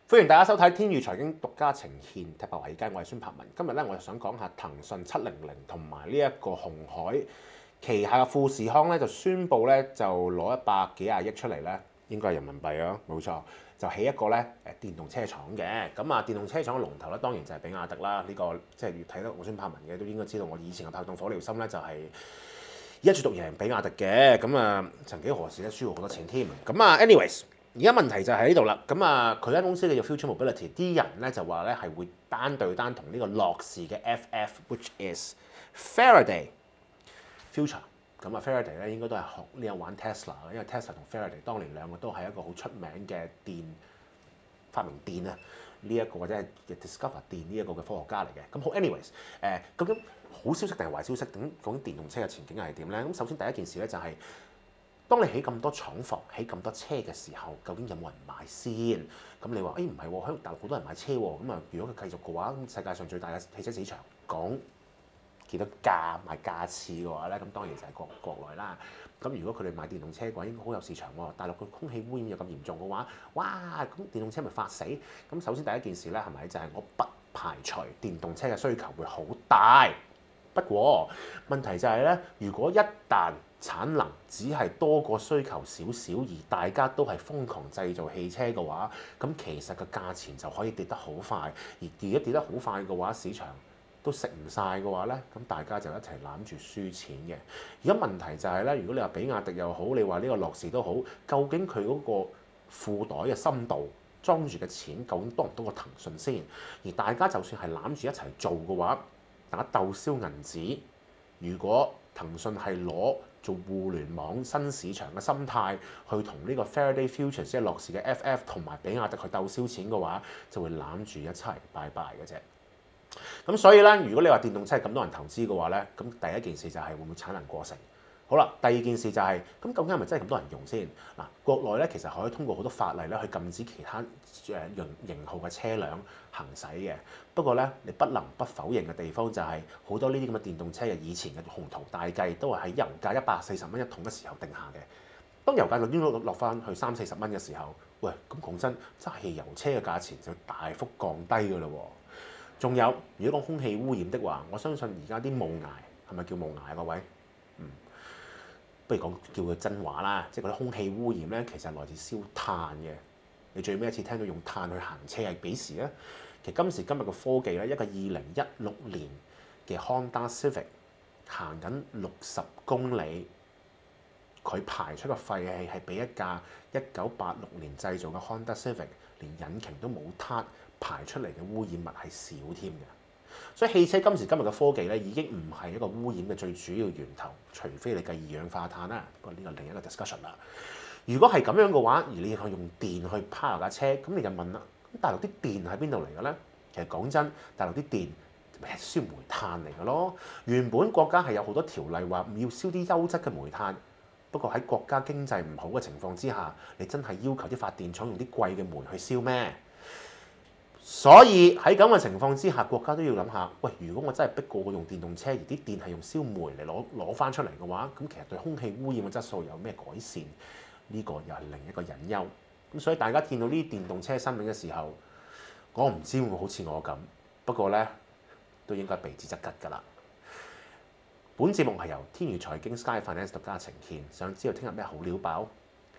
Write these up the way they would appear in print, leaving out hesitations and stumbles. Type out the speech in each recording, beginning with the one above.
歡迎大家收睇天宇財經獨家呈獻踢爆華爾街，我係孫柏文。今日咧，我就想講下騰訊700同埋呢一個鴻海旗下嘅富士康咧，就宣布咧就攞100幾廿億出嚟咧，應該係人民幣啊，冇錯，就起一個咧電動車廠嘅。咁啊，電動車廠嘅龍頭咧，當然就係比亞迪啦。呢個即係越睇得我孫柏文嘅都應該知道，我以前嘅拍檔火燎心咧就係一注獨贏比亞迪嘅。咁啊，曾幾何時咧輸過好多錢添。咁啊 ，anyways。而家問題就喺呢度啦，咁啊佢間公司嘅叫 Future Mobility， 啲人咧就話咧係會單對單同呢個樂視嘅 FF，which is Faraday Future。咁啊 Faraday 咧應該都係學呢個玩 Tesla， 因為 Tesla 同 Faraday 當年兩個都係一個好出名嘅發明電啊呢一個或者係 discover 電呢一個嘅科學家嚟嘅。咁好 anyways，究竟好消息定係壞消息？咁究竟電動車嘅前景係點咧？咁首先第一件事咧就係、當你起咁多廠房、起咁多車嘅時候，究竟有冇人買先？咁你話唔係喎，喺大陸好多人買車喎。咁啊，如果佢繼續嘅話，咁世界上最大嘅汽車市場講幾多價賣價次嘅話咧，咁當然就係國內啦。咁如果佢哋買電動車嘅話，應該好有市場喎。大陸嘅空氣污染又咁嚴重嘅話，哇！咁電動車咪發死？咁首先第一件事咧係咪就係我不排除電動車嘅需求會好大。不過問題就係咧，如果一旦產能只係多過需求少少，而大家都係瘋狂製造汽車嘅話，咁其實個價錢就可以跌得好快。而如果跌得好快嘅話，市場都食唔晒嘅話咧，咁大家就一齊攬住輸錢嘅。而家問題就係咧，如果你話比亞迪又好，你話呢個樂視都好，究竟佢嗰個褲袋嘅深度裝住嘅錢究竟多唔多過騰訊先？而大家就算係攬住一齊做嘅話，大家鬥燒銀紙，如果騰訊係攞做互聯網新市場嘅心態去同呢個 Faraday Future 即係樂視嘅 FF 同埋比亞迪去鬥燒錢嘅話，就會攬住一齊拜拜嘅啫。咁所以咧，如果你話電動車係咁多人投資嘅話咧，咁第一件事就係會唔會產能過剩？好啦，第二件事就係咁究竟係咪真係咁多人用先？嗱，國內咧其實可以通過好多法例咧去禁止其他型號嘅車輛行駛嘅。不過咧，你不能不否認嘅地方就係好多呢啲咁嘅電動車嘅以前嘅鴻圖大計都係喺油價140蚊一桶嘅時候定下嘅。當油價已經落翻去30-40蚊嘅時候，喂，咁講真，揸汽油車嘅價錢就大幅降低㗎啦喎。仲有，如果講空氣污染的話，我相信而家啲霧霾係咪叫霧霾啊？各位，不如講叫佢真話啦，即係嗰啲空氣污染咧，其實來自燒炭嘅。你最尾一次聽到用炭去行車係幾時咧？其實今時今日嘅科技咧，一個2016年嘅 Honda Civic 行緊60公里，佢排出嘅廢氣係比一架1986年製造嘅 Honda Civic 連引擎都冇撻排出嚟嘅污染物係少添嘅。所以汽車今時今日嘅科技咧，已經唔係一個污染嘅最主要源頭，除非你計二氧化碳啦。不過呢個另一個 discussion 啦。如果係咁樣嘅話，而你係用電去 power 架車，咁你就問啦：咁大陸啲電喺邊度嚟嘅咧？其實講真，大陸啲電係燒煤炭嚟嘅咯。原本國家係有好多條例話唔要燒啲優質嘅煤炭，不過喺國家經濟唔好嘅情況之下，你真係要求啲發電廠用啲貴嘅煤去燒咩？所以喺咁嘅情況之下，國家都要諗下，喂，如果我真係逼過我用電動車，而啲電係用燒煤嚟攞翻出嚟嘅話，咁其實對空氣污染嘅質素有咩改善？呢個又係另一個隱憂。咁所以大家見到呢啲電動車新聞嘅時候，我唔知會唔會好似我咁，不過咧都應該避之則吉㗎啦。本節目係由天宇財經 Sky Finance 獨家呈獻。想知道聽日咩好料爆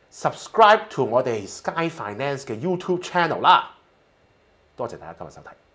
？Subscribe to 我哋 Sky Finance 嘅 YouTube channel 啦！多謝大家今日收睇。